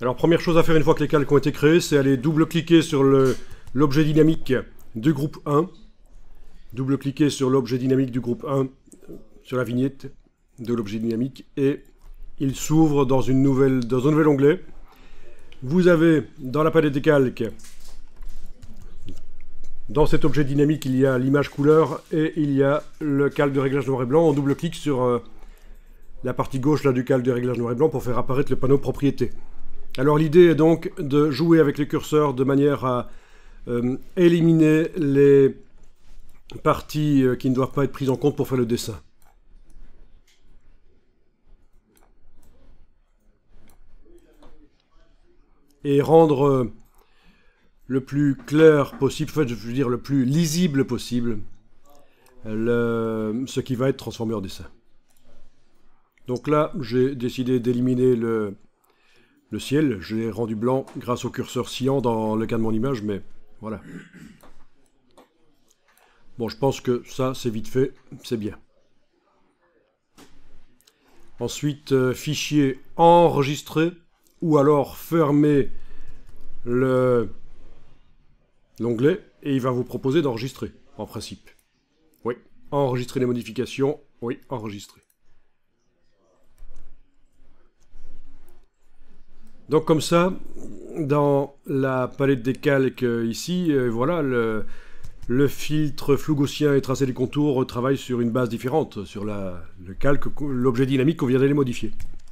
Alors première chose à faire une fois que les calques ont été créés, c'est aller double-cliquer sur l'objet dynamique du groupe 1. Double-cliquer sur l'objet dynamique du groupe 1, sur la vignette de l'objet dynamique, et il s'ouvre dans un nouvel onglet. Vous avez dans la palette des calques, dans cet objet dynamique, il y a l'image couleur et il y a le calque de réglage noir et blanc. On double-clique sur la partie gauche là, du calque de réglage noir et blanc pour faire apparaître le panneau propriétés. Alors l'idée est donc de jouer avec les curseurs de manière à éliminer les parties qui ne doivent pas être prises en compte pour faire le dessin. Et rendre le plus clair possible, enfin, je veux dire le plus lisible possible, ce qui va être transformé en dessin. Donc là, j'ai décidé d'éliminer le ciel. Je l'ai rendu blanc grâce au curseur cyan dans le cas de mon image, mais voilà. Bon, je pense que ça, c'est vite fait, c'est bien. Ensuite, fichier enregistré, ou alors fermer l'onglet, et il va vous proposer d'enregistrer, en principe. Oui, enregistrer les modifications, oui, enregistrer. Donc comme ça, dans la palette des calques ici, voilà, le filtre flou gaussien et tracé des contours travaille sur une base différente, sur le calque, l'objet dynamique qu'on vient d'aller modifier.